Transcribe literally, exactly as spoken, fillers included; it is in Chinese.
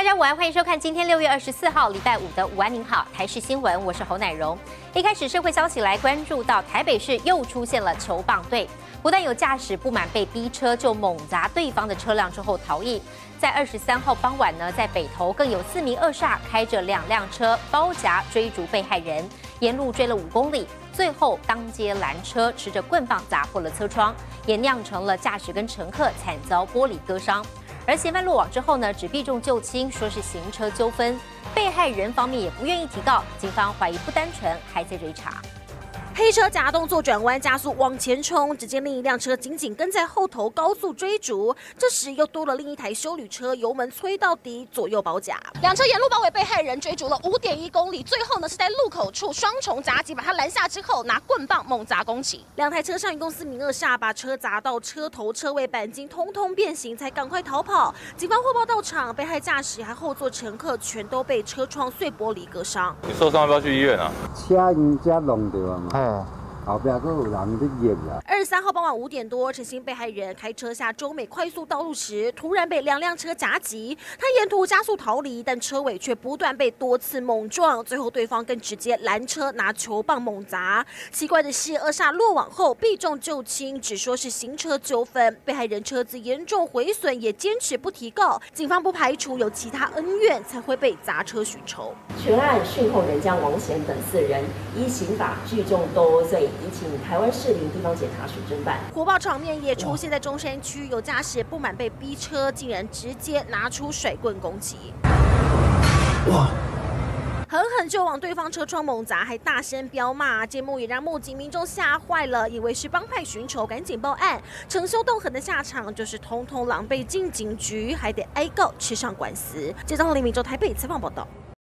大家午安，欢迎收看今天六月二十四号礼拜五的午安您好台视新闻，我是侯乃荣。一开始社会消息来关注到台北市又出现了球棒队，不但有驾驶不满被逼车，就猛砸对方的车辆之后逃逸。在二十三号傍晚呢，在北投更有四名恶煞开着两辆车包夹追逐被害人，沿路追了五公里，最后当街拦车，持着棍棒砸破了车窗，也酿成了驾驶跟乘客惨遭玻璃割伤。而嫌犯落网之后呢，只避重就轻，说是行车纠纷，被害人方面也不愿意提告，警方怀疑不单纯，还在追查。 黑车假动作转弯加速往前冲，只见另一辆车紧紧跟在后头高速追逐，这时又多了另一台休旅车，油门催到底，左右包夹，两车沿路包围被害人，追逐了五点一公里，最后呢是在路口处双重夹击，把他拦下之后，拿棍棒猛砸攻击。两台车上一共四名恶煞，把车砸到车头、车尾钣金通通变形，才赶快逃跑。警方获报到场，被害驾驶还后座乘客全都被车窗碎玻璃割伤。 你受伤要不要去医院啊？ 车人家弄到啊嘛。哦，后边还有人在验啦。 二十三号傍晚五点多，陈姓被害人开车下中美快速道路时，突然被两辆车夹击，他沿途加速逃离，但车尾却不断被多次猛撞，最后对方更直接拦车拿球棒猛砸。奇怪的是，恶煞落网后避重就轻，只说是行车纠纷，被害人车子严重毁损，也坚持不提告。警方不排除有其他恩怨，才会被砸车寻仇。 全案讯控人江王贤等四人依刑法聚众斗殴罪，已请台湾士林地方检察署侦办。 火爆场面也出现在中山区，有驾驶不满被逼车，竟然直接拿出甩棍攻击。哇！狠狠就往对方车窗猛砸，还大声飙骂，节目也让目击民众吓坏了，以为是帮派寻仇，赶紧报案。逞凶斗狠的下场就是通通狼狈进警局，还得挨告吃上官司。记者李明洲台北采访报道。